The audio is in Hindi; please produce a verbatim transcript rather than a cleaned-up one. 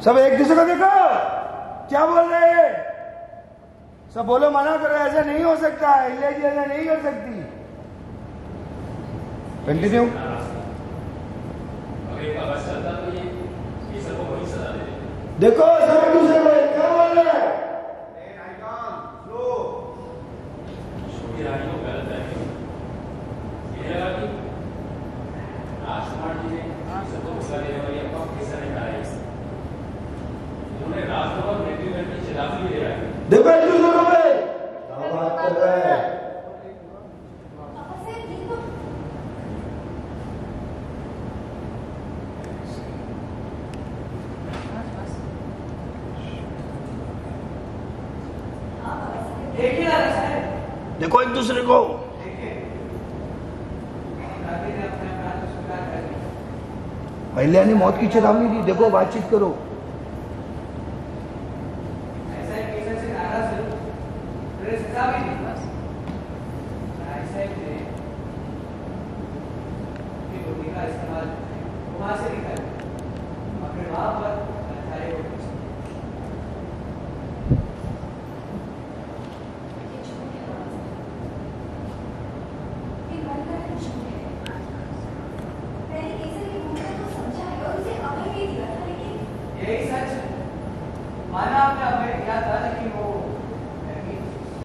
सब एक दूसरे को देखो, क्या बोल रहे हैं सब, बोलो मना करो, ऐसा नहीं हो सकता, इलेजी ऐसा नहीं कर सकती। कंटिन्यू। देखो सब एक दूसरे को क्या बोल रहे हैं। देखो एक दूसरे को क्या बात कर रहे हैं। देखो एक दूसरे को। अहिल्या ने मौत की चेतावनी दी, देखो बातचीत करो। ऐसा एक केस से नाराज है,